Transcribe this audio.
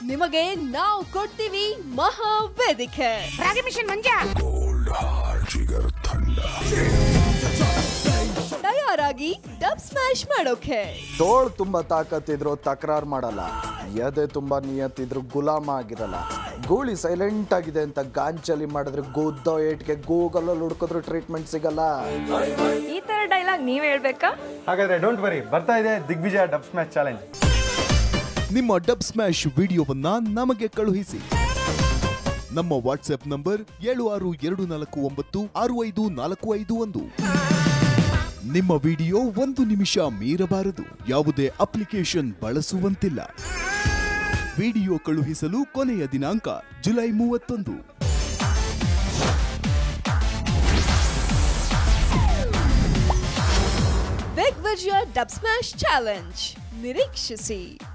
ನಿಮಗೆ ನಾವು ಕೊಡ್ತೀವಿ ಮಹಾ ವೇದಿಕೆ. ರಾಗಿ ಮಿಷನ್ ಮಂಜ ತಯಾರಾಗಿ ಡಬ್ ಸ್ಮ್ಯಾಶ್ ಮಾಡೋಕೆ. ತೋಳ್ ತುಂಬಾ ತಾಕತ್ತಿದ್ರು ತಕರಾರ್ ಮಾಡಲ್ಲ, ಎದೆ ತುಂಬಾ ನಿಯತ್ತಿದ್ರು ಗುಲಾಮ ಆಗಿರಲ್ಲ. ಗೂಳಿ ಸೈಲೆಂಟ್ ಆಗಿದೆ ಅಂತ ಗಾಂಚಲಿ ಮಾಡಿದ್ರೆ ಗುದ್ದೋ ಏಟ್ಗೆ ಗೂಗಲ್ ಅಲ್ಲಿ ಹುಡ್ಕೋದ್ರು ಟ್ರೀಟ್ಮೆಂಟ್ ಸಿಗಲ್ಲ. ಈ ತರ ಡೈಲಾಗ್ ನೀವ್ ಹೇಳ್ಬೇಕಾ? ಹಾಗಾದ್ರೆ ಡೋಂಟ್ ವರಿ, ಬರ್ತಾ ಇದೆ ದಿಗ್ವಿಜಯ ಡಬ್ ಸ್ಮ್ಯಾಶ್ ಚಾಲೆಂಜ್. ನಿಮ್ಮ ಡಬ್ ಸ್ಮ್ಯಾಶ್ ವಿಡಿಯೋವನ್ನ ನಮಗೆ ಕಳುಹಿಸಿ. ನಮ್ಮ ವಾಟ್ಸ್ಆಪ್ ನಂಬರ್ 7624965451. ನಿಮ್ಮ ವಿಡಿಯೋ 1 ನಿಮಿಷ ಮೀರಬಾರದು. ಯಾವುದೇ ಅಪ್ಲಿಕೇಶನ್ ಬಳಸುವಂತಿಲ್ಲ. ವಿಡಿಯೋ ಕಳುಹಿಸಲು ಕೊನೆಯ ದಿನಾಂಕ July 31. Digvijaya dub smash challenge ನಿರೀಕ್ಷಿಸಿ.